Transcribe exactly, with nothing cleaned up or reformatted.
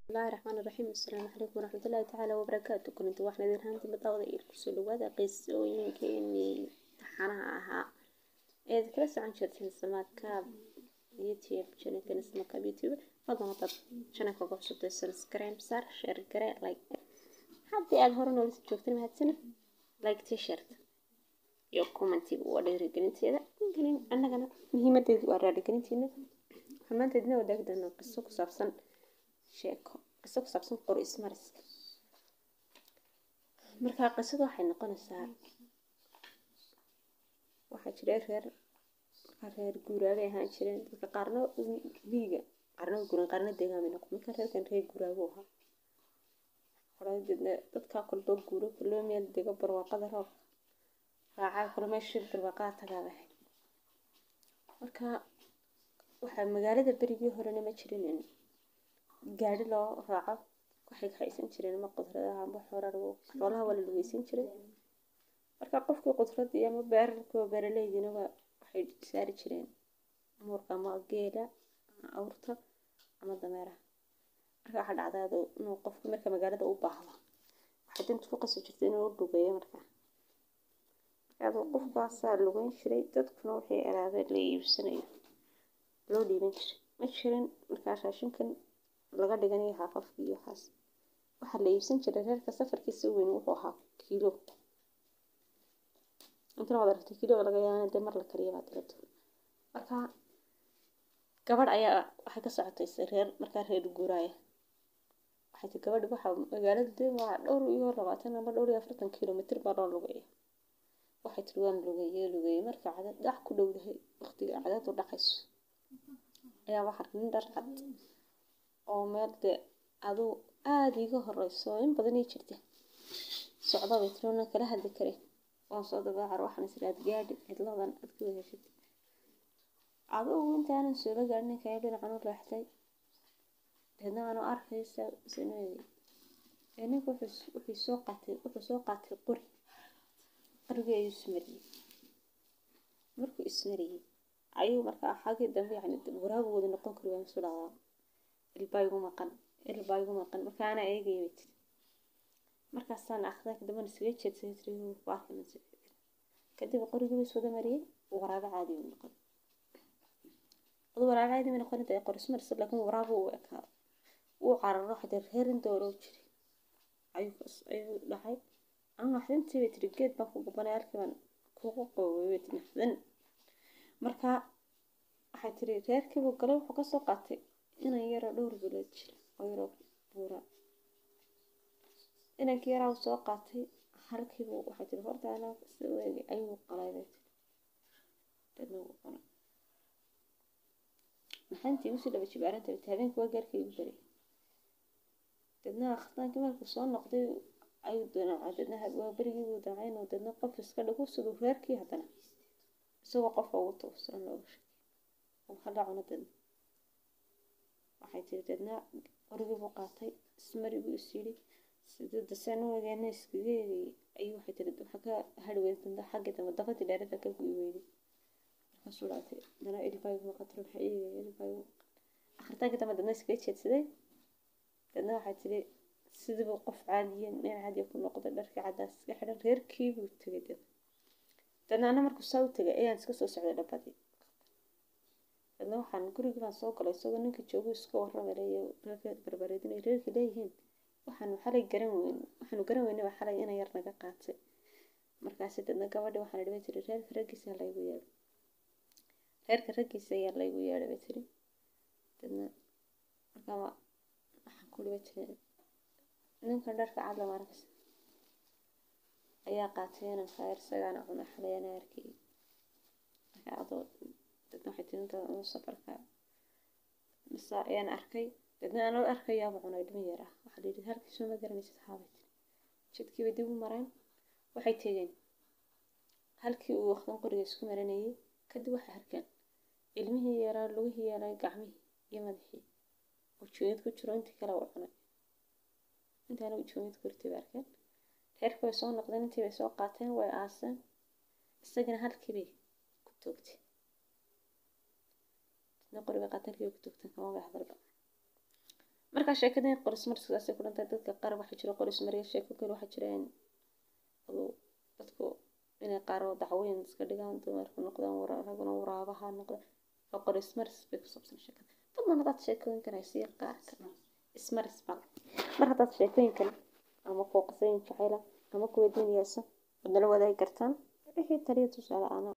بسم الله الرحمن الرحيم. السلام عليكم ورحمة الله تعالى وبركاته. كنت واحنا ذي هانتي متعودة الكسل وهذا قصوين كإني تحنها أها إذا كلاس عن شرط السماء كاب يوتيوب شنو كان اسمه كاب يوتيوب فضلا طب شنو كوكب صوت السبسكرايب صار شير قراء لايك حتى أظهرنا ولا شفتين هالسنة لايك تيشرت يو كومنتي ولا رجنتي هذا يمكن أنا كنا مهمة تدور رجنتي هنا حمانت دنا وداك دنا قصة قصصا sheeko qiso ku saabsan qor ismariska marka qisadu waxay noqonaysaa waxa jiray reer reer guuraaga ahaan jireen dadka qaarna biiga qaarna guuran qaarna deegaanka noqon marka reerkan reer guuraaga ahaa qoraydna dadka kulba guuro kulba meel dega barwaaqada roob raaca kulma shir barwaaqada tagaaba marka waxa magaalada berigii horena ma jirin gaari loo raaco waxay haysan jireen ma qudradaha ama xoolaha xoolaha wala lugeysan jiray marka qofkii qudrad iyo ama beerka beeraleydina waxay saari jireen muurka ama geela awrta ama dameeraha marka waxa dhacdaado inuu qofku marka magaalada u baahdo waxa dintu ku qasay jirtay inuu dhugeeyo marka marka qofkaas lugeyn jiray dadkuna waxay araadeen la iibsanayo loo dhiibin jiray ma jirin marka raashinkan laga dhiganay xafafkii iyo xaas waxa la iibsan jiray reerka safarkiisa weyn wuxuu ahaa kiilo inta wada ragtay kiilo laga yaabaa mar la kariyo baad rabto marka gabadh ayaa waxa ka socotay reer marka reer guuraaya waxa gabadh waxa magaalada deemaa dhowr iyo labaatan ama dhowr iyo afartan kiiloomitir baa loo lugeeyo waxa tirwaan lugeeyo lugeeyo marka cadad dhax ku dhowdahay waqtiga cadad u dhaxayso ayaa waxa nin dhar cad oo meel adu aad iga horeyso in badan ay jirtay socdo way tirona kala hadli karay oo soo dabacar waxaan isla gaadhi cidladan aad ku heshay adu inta aan soo gaarnay kay dhinac aan u raaxtay dadna aan arkaysa sinay inuu wuxuu soo qaatay wuxuu soo qaatay qori qoriga ay ismariyay markuu ismariyay ayuu marka xagga dambe yani waraagu wada noqon karo waan soo dhaawaa ilbaayu maqan ilbaayu maqan marka ana eegay markaas aan akhdaa kadib isga jeedsay tiriyuu faahfaahin kadib qoriga soo damariyay waraaga caadi u noqon oo waraaga caadi ma noqon inta qoris mar soo laakiin waraagu uu ekaa uu cararo xada reerin dooro jiray ayuu ayuu dhahay aan xintii tirgeed baa ku gobanay halkan kugu qowway tinxdan marka waxa tiri reerkii uu galay wuxuu ka soo qaatay inay yara dhowr bilood jir oo yara buura inay yara soo qaatay halkii uu waxa jira horta ana soo weegi ayuu qaladay dadna qana maxantii usi dhaba jibaaranta habeenku waa gaarkii ugu daray dadna akhtaanka markuu soo noqday ayuu doonaa dadna waa berigii uu daacay oo dadna qof iska dhago sidoo reerkii hadana isagoo qof ugu toosan loo sheegay oo hada cunadana waxay tiradna qoriga buu qaatay ismarigu isiri sidoo dasano wadaana iskageeyay ayuu waxay tirada waxa ka hadweynta xagga dama dafadi dheerada ka guuyeeyay marka soo dhaatay dana ilbay buu qatro xayay ilbay akhirtaanka dama dana iska jeedsaday dadna waxay tiri sidoo qof caadiyan in caadi ku noqdo dharka cadaas iska xiran reerkii buu tagay dadna ana markuu soo tagay ayaan iska soo socday dhabadii dadna waxaan guriga baan soo galay isagoo ninka joogo iska warramayo reerka barbareedin ay reerka leeyihiin waxaan xalay garan weyn waxaan garan weynay waxa xalay inay yar naga qaatay markaas dadna gabadha waxaan dhibay tiri reerka ragiisa la igu yeeray reerka ragiisa ayaa la igu yeeray tiri dadna marka waxaan ku dhibay tiri ninka dharka cad la markas ayaa qaatay inaan khayr sagana cuna xalay ana arkay marka dadna waxay tinta oo safarka masa ayaan arkay dadna aan arkay yaa cunay dhimi yara waxa leeyahay halkii soo ma garanaysid haabay jidkii way dib u mareen waxay teegeen halkii uu waqtan qoriga isku maranayay kadib waxa arkeen ilmihii yara lugihii yara gacmihii iyo madaxii oo joogid ku jiro intii kala u cunay intaana u joogid kurtay arkeen reerku way soo noqdeen intii way soo qaateen way aaseen isagana halkii bay ku toogtay نقول بقى تركي وكتبت كمان واحد أربعة markaa sheekadeen qoris markaasay ku dhantay dadka qaar waxa jira qoris mariya sheeko kale waxa jireen aduu dadku inay qaar oo dacwooyin iska dhigaan dumarku noqdaan raguna waraabaha noqdaan oo qoris maris bay ku saabsan sheekada dadna dad sheekooyin kana sii qaar kana ismaris bal marka dad sheekooyin kale ama fooqseen jacayla ama kuwa diiniyaysan wadana wadaay kartaan wixii taliya tusaale ana